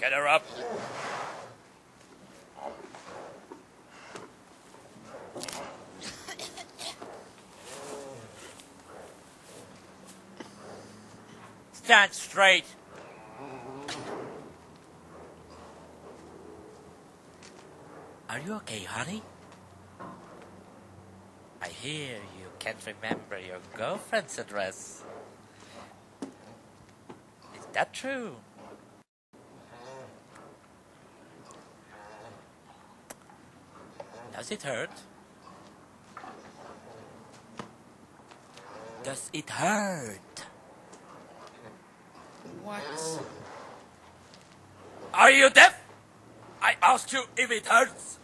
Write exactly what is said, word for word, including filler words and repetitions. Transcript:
Get her up. Stand straight. Are you okay, honey? I hear you can't remember your girlfriend's address. Is that true? Does it hurt? Does it hurt? What? Are you deaf? I asked you if it hurts.